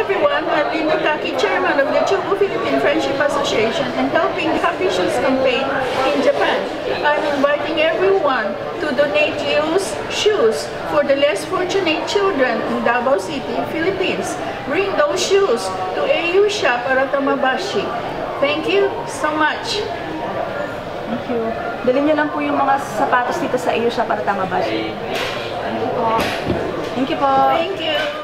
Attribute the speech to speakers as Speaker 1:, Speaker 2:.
Speaker 1: everyone, I'm Linda Taki, Chairman of the Chubu Philippine Friendship Association and helping Happy Shoes campaign in Japan. I'm inviting everyone to donate used shoes for the less fortunate children in Davao City, Philippines. Bring those shoes to AU Shop Aratamabashi. Thank you so much.
Speaker 2: Thank you. Dalhin niyo lang po yung mga sapatos dito sa AU Shop Aratamabashi. Thank you po.
Speaker 1: Thank you po. Thank you.